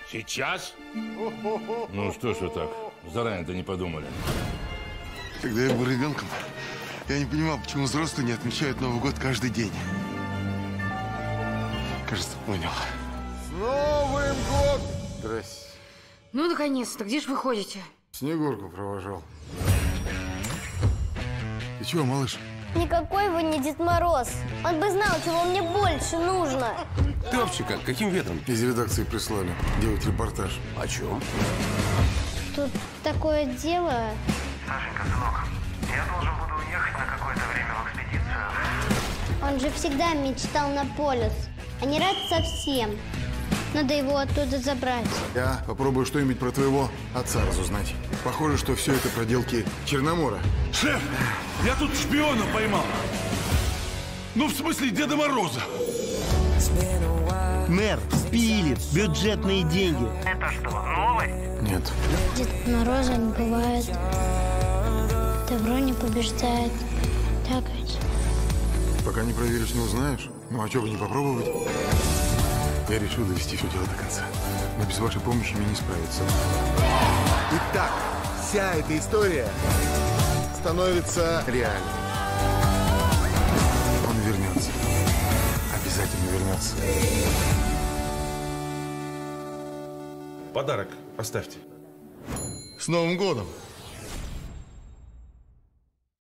Сейчас? Ну что ж вы так, заранее-то не подумали. Когда я был ребенком, я не понимал, почему взрослые не отмечают Новый год каждый день. Кажется, понял. С Новым годом! Здрасте. Ну, наконец-то, где же вы ходите? Снегурку провожал. Ты чего, малыш? Никакой вы не Дед Мороз. Он бы знал, чего мне больше нужно. Ты вообще как? Каким ветром? Из редакции прислали делать репортаж. О чем? Тут такое дело. Сашенька, сынок, я должен буду уехать на какое-то время в экспедицию. Он же всегда мечтал на полюс, а не рад совсем. Надо его оттуда забрать. Я попробую что-нибудь про твоего отца разузнать. Похоже, что все это проделки Черномора. Шеф, я тут шпиона поймал. Ну, в смысле, Деда Мороза. Мэр, пилит, бюджетные деньги. Это что, новость? Нет. Дед Мороза не бывает. Добро не побеждает. Так ведь? Пока не проверишь, не узнаешь. Ну, а что бы не попробовать? Я решил довести все дело до конца. Но без вашей помощи мне не справиться. Итак, вся эта история становится реальной. Он вернется. Обязательно вернется. Подарок оставьте. С Новым годом!